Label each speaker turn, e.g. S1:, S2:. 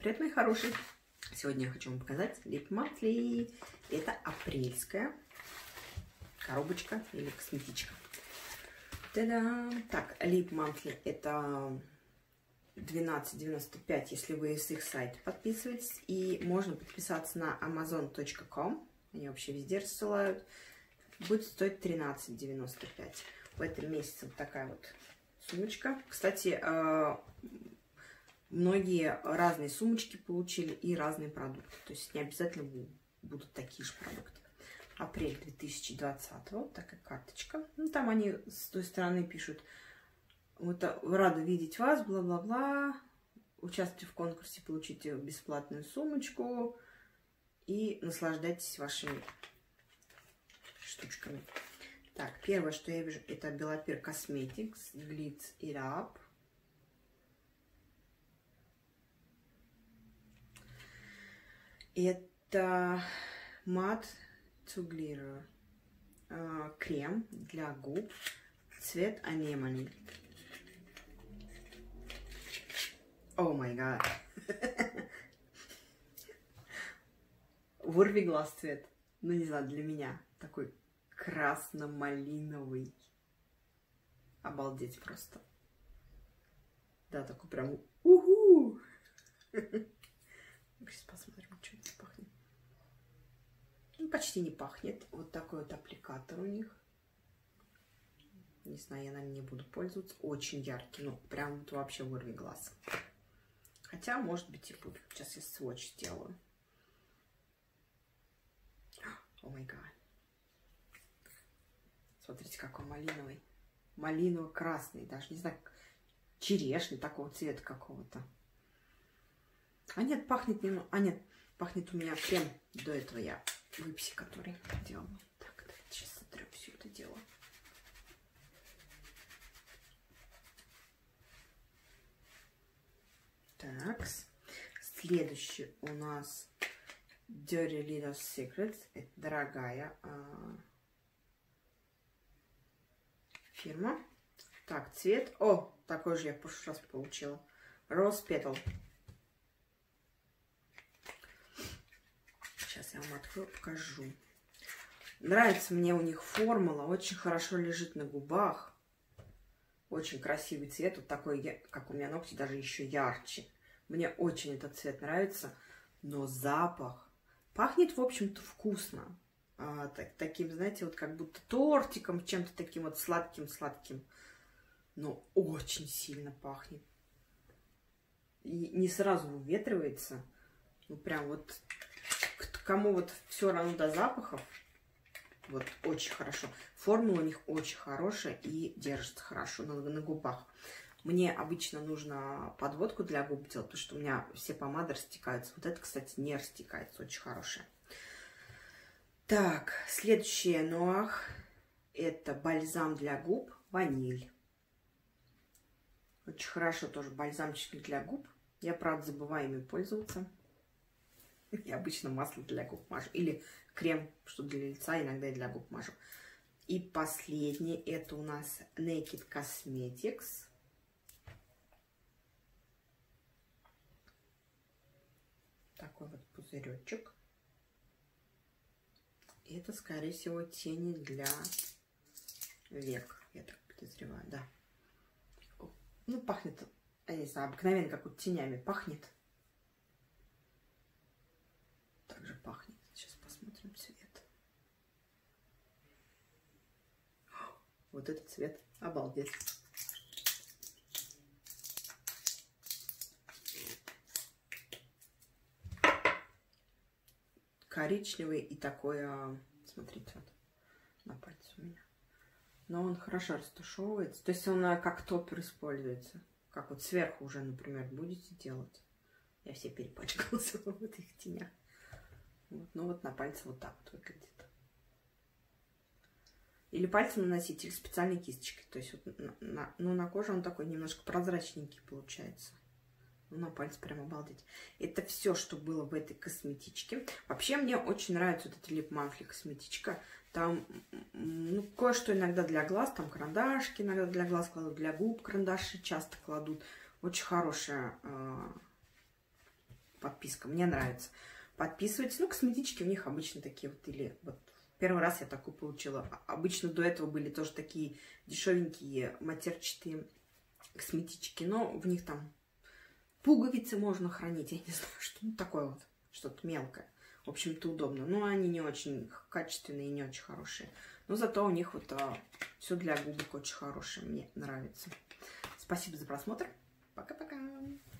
S1: Привет, мои хорошие! Сегодня я хочу вам показать Lip Monthly. Это апрельская коробочка или косметичка. Та-дам! Так, Lip Monthly это 12,95, если вы с их сайта подписываетесь. И можно подписаться на amazon.com. Они вообще везде рассылают. Будет стоить 13,95. В этом месяце вот такая вот сумочка. Кстати, многие разные сумочки получили и разные продукты. То есть не обязательно будут такие же продукты. Апрель 2020. Вот такая карточка. Ну, там они с той стороны пишут: вот, рада видеть вас, бла-бла-бла. Участвуйте в конкурсе, получите бесплатную сумочку. И наслаждайтесь вашими штучками. Так, первое, что я вижу, это Белопир Cosmetics Glitz It Up. Это Matte to Glitter крем для губ, цвет Anemone. О май гад! Вырви глаз цвет. Ну, не знаю, для меня такой красно-малиновый. Обалдеть просто. Да, такой прям уху! Сейчас посмотрим, что это пахнет. Ну, почти не пахнет. Вот такой вот аппликатор у них. Не знаю, я на нем не буду пользоваться. Очень яркий. Ну, прям вот вообще вырви глаз. Хотя, может быть, и буду. Сейчас я сводч сделаю. О май гад. Смотрите, какой малиновый. Малиново-красный. Даже не знаю, черешный такого цвета какого-то. А нет, пахнет немного. А нет, пахнет у меня крем. До этого я выписи, который делала. Так, давайте сейчас сотрем все это дело. Так, следующий у нас Dirty Little Secrets. Это дорогая фирма. Так, цвет. О, такой же я в прошлый раз получила. Rose Petal. Сейчас я вам открою, покажу. Нравится мне у них формула. Очень хорошо лежит на губах. Очень красивый цвет. Вот такой, как у меня ногти, даже еще ярче. Мне очень этот цвет нравится. Но запах. Пахнет, в общем-то, вкусно. Таким, знаете, вот как будто тортиком, чем-то таким вот сладким-сладким. Но очень сильно пахнет. И не сразу выветривается. Ну, прям вот... Кому вот все равно до запахов, вот очень хорошо. Формула у них очень хорошая и держится хорошо на губах. Мне обычно нужно подводку для губ делать, потому что у меня все помады растекаются. Вот это, кстати, не растекается, очень хорошая. Так, следующее Нуах. Это бальзам для губ, ваниль. Очень хорошо тоже бальзамчик для губ. Я, правда, забываю ими пользоваться. Я обычно масло для губ мажу. Или крем, что для лица, иногда и для губ мажу. И последний, это у нас Naked Cosmetics. Такой вот пузыречек. Это, скорее всего, тени для век. Я так подозреваю, да. Ну, пахнет, я не знаю, обыкновенно, как вот тенями пахнет. Также пахнет. Сейчас посмотрим цвет. Вот этот цвет. Обалдеть. Коричневый и такой, смотрите, вот на пальце у меня. Но он хорошо растушевывается. То есть он как топпер используется. Как вот сверху уже, например, будете делать. Я все перепачкалась в этих тенях. Вот, ну вот на пальце вот так вот выглядит. Или пальцем наносить, или специальной кисточкой. То есть вот на коже он такой немножко прозрачненький получается. Ну, на пальце прям обалдеть. Это все, что было в этой косметичке. Вообще мне очень нравится вот эта Lip Monthly косметичка. Там ну, кое-что иногда для глаз. Там карандашки иногда для глаз кладут. Для губ карандаши часто кладут. Очень хорошая подписка. Мне нравится. Подписывайтесь. Ну, косметички у них обычно такие вот. Или вот первый раз я такую получила. Обычно до этого были тоже такие дешевенькие матерчатые косметички. Но в них там пуговицы можно хранить. Я не знаю, что такое вот. Что-то мелкое. В общем-то, удобно. Но они не очень качественные и не очень хорошие. Но зато у них вот все для губок очень хорошее. Мне нравится. Спасибо за просмотр. Пока-пока.